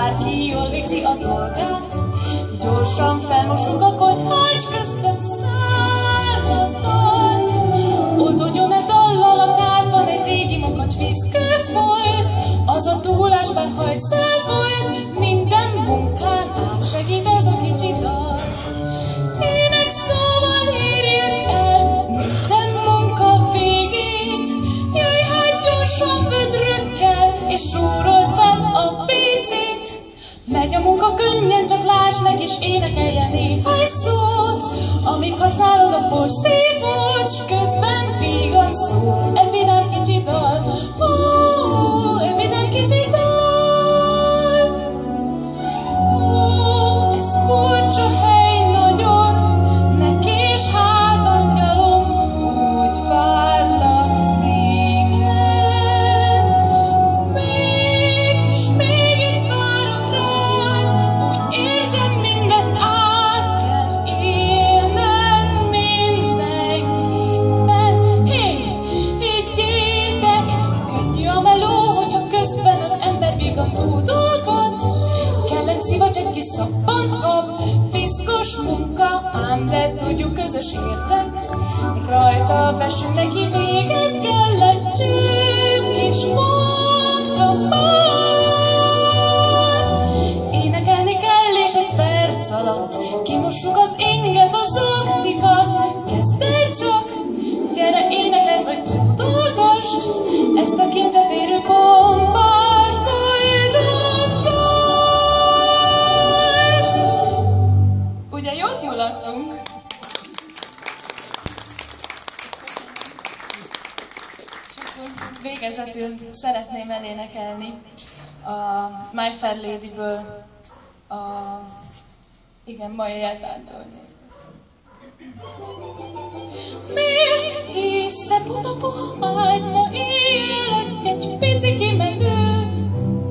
bárki jól végzi a dolgát. Gyorsan felmosunk a konyhács, közben szállhattan. Oldódjon-e dallal a kárban egy régi makacs vízkő folyt. Az a dúlás bár hajszál volt, minden munkán átsegít ez a kicsi dal. Ének szóval érjük el minden munka végét. Jöjj hát gyorsan vödrökkel, és súrold fel a pécét. Megy a munka könnyen, csak lásd meg, és énekelje néha egy szót. Amíg használod a porszívót, s közben vígan szól egy vidám kicsi dal. Egy vidám kicsi dal. Ez furcsa hely nagyon, ne kés hát angyalom, úgy várlak téged. Még, s még itt várok rád, úgy érzem mindezt át kell élnem mindenképpen. Hé, higgyétek, könnyű a meló, hogyha közben az ember vígan dúdolgat. Kell egy szivacs, egy kis szappanhab, piszkos munka, ám de tudjuk közös érdek. Rajta vessünk neki véget, kell egy csőbb kis munkamar. Énekelni kell, és egy perc alatt kimossuk az inget, az oknikat. Kezd el csak, gyere énekeld, vagy dúdolgasd ezt a kincset érő bombás boldog dalt. Ugye jót mulattunk? És akkor végezetül szeretném elénekelni a My Fair Lady-ből igen, ma éjjel táncolni. Miért hívsz-e buta puha ágy ma éjjel, adj egy pici kimenőt?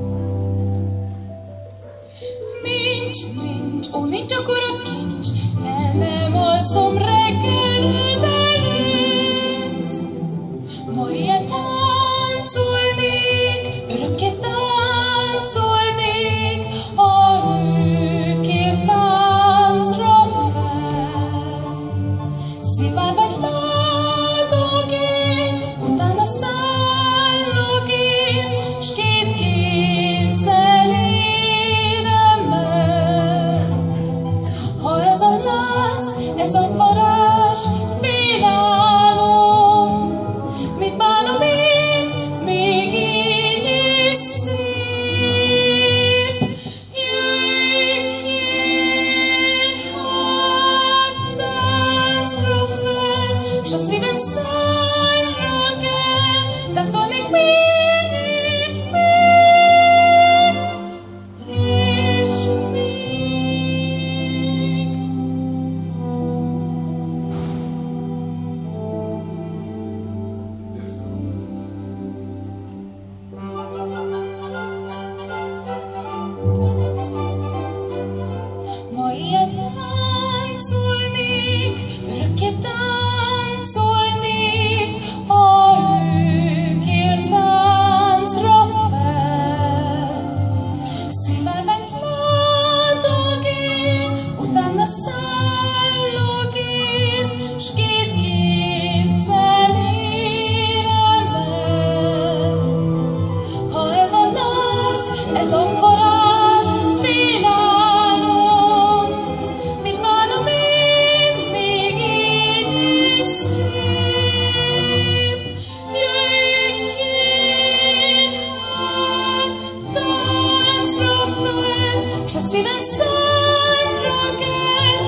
Nincs, ó, nincs akkora kincs, el nem alszom reggeled előtt. Ma éjjel táncolnék, örökké táncolnék, ha őkért táncra fel. Szivárvány ládok én, utána szállok én, s két kézzel érem el. Ha ez a láz, ez a varázs, félálom, mit bánom én, még így is szép. Jöjj kérj hát táncra fel, s a szívem szányra kell, táncolnék még és még, és még. Ma éjjel táncolnék, örökké táncolnék, ha őkért táncra fel. Szivárványt ládok én, utána szállok én, s két kézzel érem el. Ha ez a láz, ez a varázs, félálom, mit bánom én, még így is szép. Jöjj kérj hát táncra fel, s a szívem szányra kell,